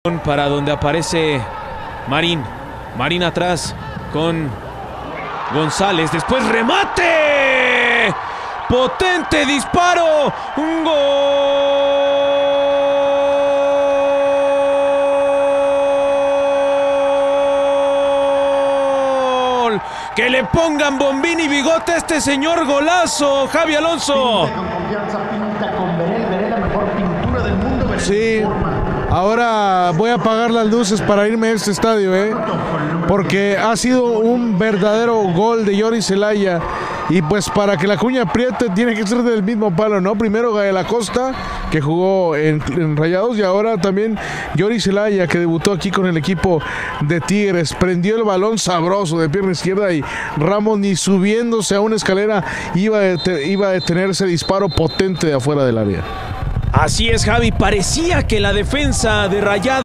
Para donde aparece Marín. Marín atrás con González. Después remate. Potente disparo. Un gol. Que le pongan bombín y bigote a este señor golazo, Javi Alonso. Pinta con confianza, pinta con Veré la mejor pintura del mundo. Sí. Ahora voy a apagar las luces para irme a este estadio, porque ha sido un verdadero gol de Yori Celaya. Y pues para que la cuña apriete tiene que ser del mismo palo, ¿no? Primero Gael Acosta, que jugó en Rayados, y ahora también Yori Celaya, que debutó aquí con el equipo de Tigres. Prendió el balón sabroso de pierna izquierda y Ramos, ni subiéndose a una escalera, iba a detener ese disparo potente de afuera del área. Así es, Javi. Parecía que la defensa de Rayados